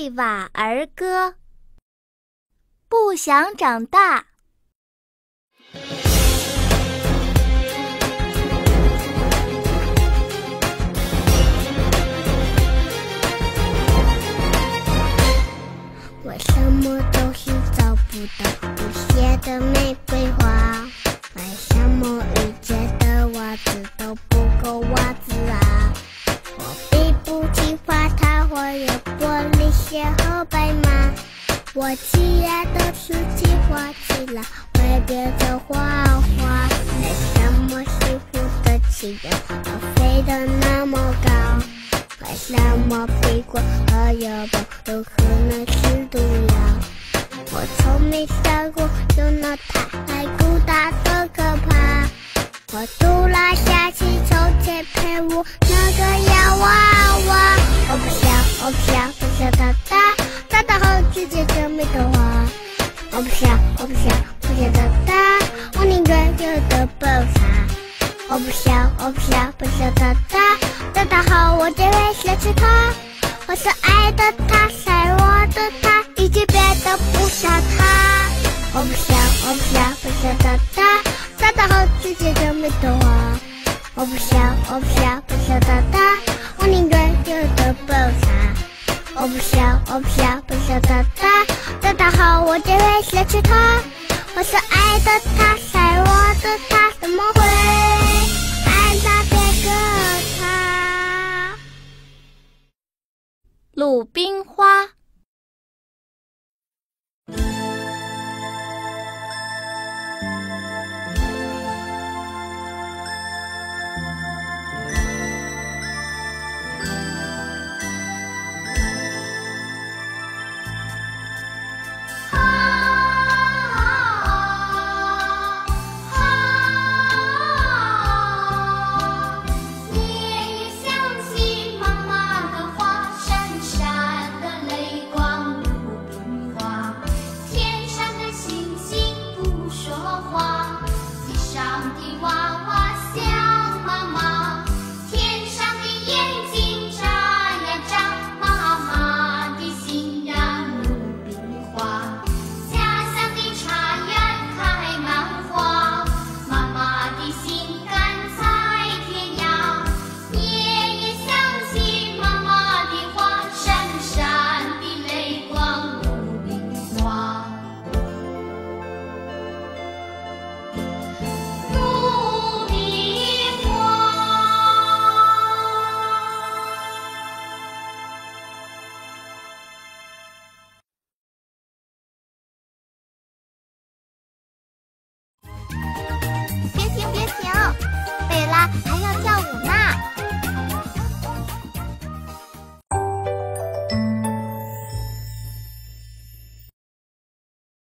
贝瓦儿歌。不想长大。 为什么总是找不到不谢的玫瑰花？为什么遇见的袜子都不够袜子啊？我比不起花，它会有玻璃鞋和白马。我既然都是计划起来，会变成花花。为什么幸福的起点都飞得那么高？为什么苹果和油宝都可能是毒药？我从没想过有那太孤单的可怕。我读了下起从前陪我那个洋娃娃。我不想长大，长大后直接就没得花。我不想长大，我宁愿有个爆炸。我不想长大，长大后我就会失去他。我所爱的他，爱我的他，已经变得不像他。我不想长大，长大后直接就没得花。我不想长大，我宁愿有个爆炸。我不想长大，长大后我就会失去他。我所爱的他，爱我的他，怎么会爱那别个他？ 鲁冰花。 别停，贝拉还要跳舞呢。